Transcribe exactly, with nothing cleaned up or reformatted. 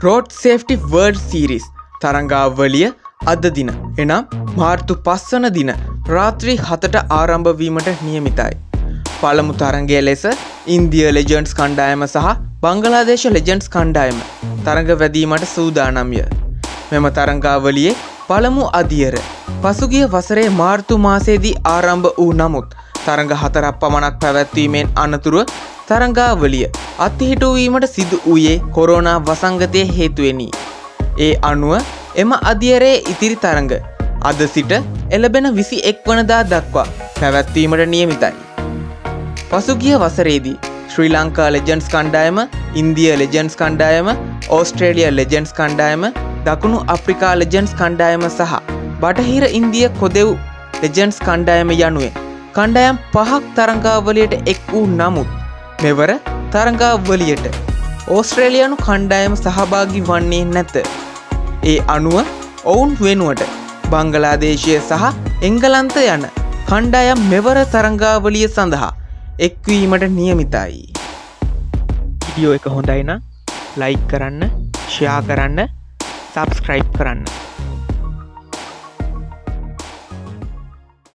Road safety world series තරංගාවලිය අද දින එනම් මාර්තු පහ වන දින රාත්‍රී හතට ආරම්භ වීමට නියමිතයි. පළමු තරඟය ලෙස ඉන්දියා ලෙජන්ඩ්ස් කණ්ඩායම සහ බංගලාදේශ ලෙජන්ඩ්ස් කණ්ඩායම තරඟ වැදීමට සූදානම්ය. මෙම තරංගාවලියේ පළමු අදියර පසුගිය වසරේ මාර්තු මාසයේදී ආරම්භ වූ නමුත් තරඟ හතරක් පමණක් පැවැත්වීමෙන් අනතුරුව තරංගාවලිය අත්හිටුවීමට සිදු වූයේ කොරෝනා වසංගතය හේතුවෙනි. ඒ අනුව එම අදියරේ ඉතිරි තරඟ අද සිට එළබෙන විසි එක් වනදා දක්වා පැවැත්වීමට නියමිතයි. පසුගිය වසරේදී ශ්‍රී ලංකා ලෙජන්ඩ්ස් කණ්ඩායම, ඉන්දියා ලෙජන්ඩ්ස් කණ්ඩායම, ඕස්ට්‍රේලියා ලෙජන්ඩ්ස් කණ්ඩායම, දකුණු අප්‍රිකා ලෙජන්ඩ්ස් කණ්ඩායම සහ බටහිර ඉන්දිය කොදෙව් ලෙජන්ඩ්ස් කණ්ඩායම යනුවෙන් කණ්ඩායම් පහක් තරංගාවලියට එක් වූ නමුත් මෙවර තරංගාවලියට ඕස්ට්‍රේලියානු කණ්ඩායම සහභාගී වන්නේ නැත. ඒ අනුව ඔවුන් වෙනුවට බංගලාදේශය සහ එංගලන්ත යන කණ්ඩායම් මෙවර තරංගාවලිය සඳහා එක්වීමට නියමිතයි. වීඩියෝ එක හොඳයි නම් ලයික් කරන්න, ෂෙයා කරන්න, සබ්ස්ක්‍රයිබ් කරන්න.